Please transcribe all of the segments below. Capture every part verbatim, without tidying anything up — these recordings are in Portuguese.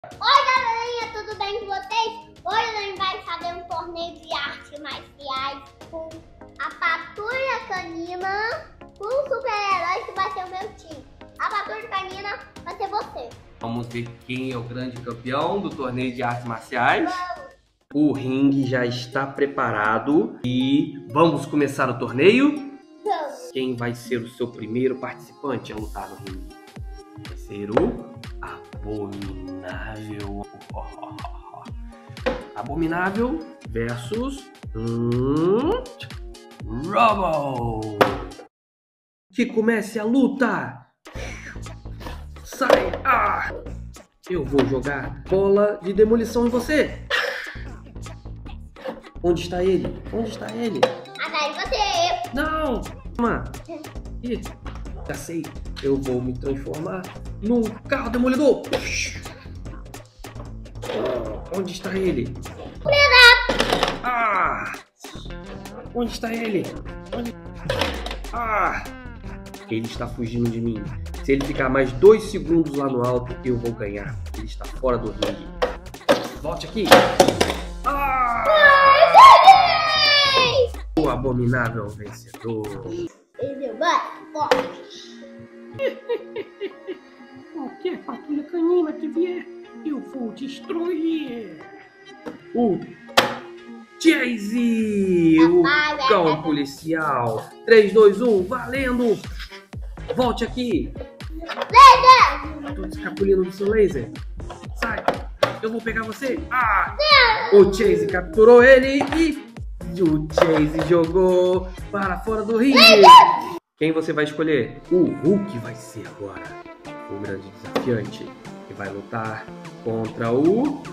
Oi, galerinha, tudo bem com vocês? Hoje a gente vai fazer um torneio de artes marciais com a Patrulha Canina, com um super-herói que vai ser o meu time. A Patrulha Canina vai ser você. Vamos ver quem é o grande campeão do torneio de artes marciais. Vamos. O ringue já está preparado e vamos começar o torneio. Vamos. Quem vai ser o seu primeiro participante a lutar no ringue? Vai ser o Abominável. Abominável versus hum, Robo. Que comece a luta. Sai! Ah! Eu vou jogar bola de demolição em você. Onde está ele? Onde está ele? Atrás de você. Não! Mano. Ih, já sei. Eu vou me transformar num carro demolidor. Oh, onde está ele? Ah! Onde está ele? Onde... Ah! Ele está fugindo de mim. Se ele ficar mais dois segundos lá no alto, eu vou ganhar. Ele está fora do ringue. Volte aqui. Ah! O abominável vencedor. Ele vai forte. Qualquer patrulha canina que vier, eu vou destruir. O Chase, o cão policial. três, dois, um, valendo. Volte aqui. Tô escapulindo do seu laser. Sai. Eu vou pegar você. Ah! O Chase capturou ele e o Chase jogou para fora do ringue. Quem você vai escolher? O Hulk vai ser agora o grande desafiante que vai lutar contra o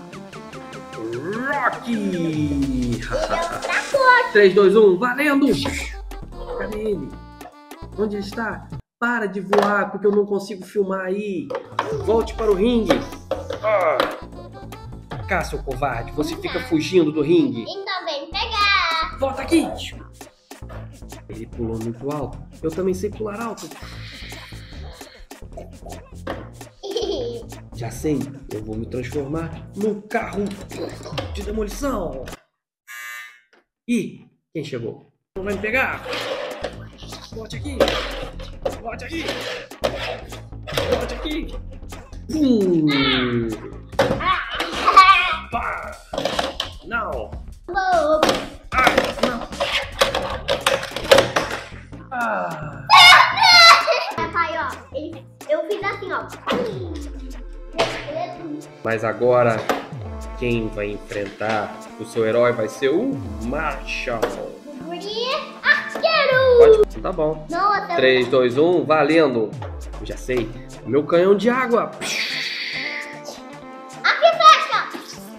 Rocky. três, dois, um, valendo! Cadê ele? Onde ele está? Para de voar, porque eu não consigo filmar aí. Volte para o ringue. Ah. Cá, seu covarde, você fica fugindo do ringue. Então vem pegar. Volta aqui. Ele pulou muito alto. Eu também sei pular alto. Já sei, eu vou me transformar num carro de demolição. Ih, quem chegou? Não vai me pegar? Volte aqui. Volte aqui. Volte aqui. Hum. Pá. Não. Ai, não. Ah. Pai, ó, ele, eu fiz assim, ó. Mas agora, quem vai enfrentar o seu herói vai ser o Marshall. Arqueiro! Pode... Tá bom. Nossa, três, dois, um, valendo. Eu já sei. Meu canhão de água. aqui fecha!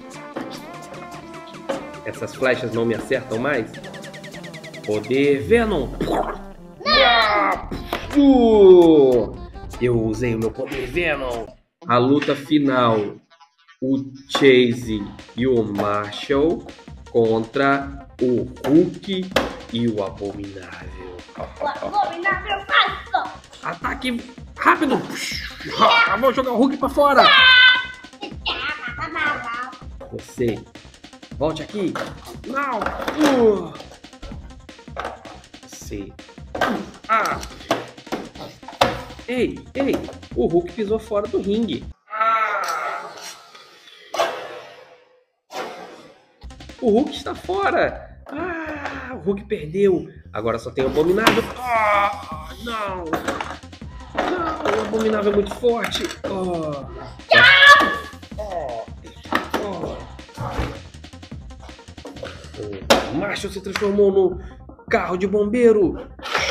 Essas flechas não me acertam mais. Poder Venom. Uh, eu usei o meu poder Venom. A luta final. O Chase e o Marshall contra o Hulk e o Abominável. O abominável faz. Ataque rápido. Ah, vou jogar o Hulk pra fora. Você. Volte aqui. Não. Uh. Você. Ah. Ei, ei. O Hulk pisou fora do ringue. O Hulk está fora. Ah, o Hulk perdeu. Agora só tem o Abominável. Ah, não. Não, o Abominável é muito forte. Oh. Oh. Oh. O Marshall se transformou no carro de bombeiro.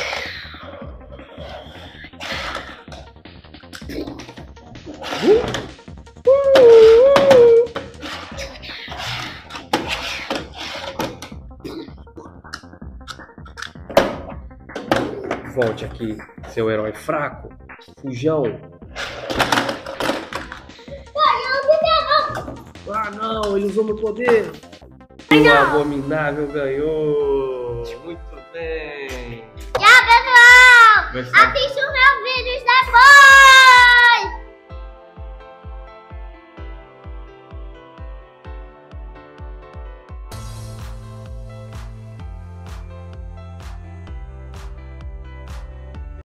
Uh. Volte aqui, seu herói fraco. Fujão. Ah, não, ele usou meu poder. O Abominável ganhou. Muito bem. Tchau, pessoal. Gostou? Assista o meu vídeo.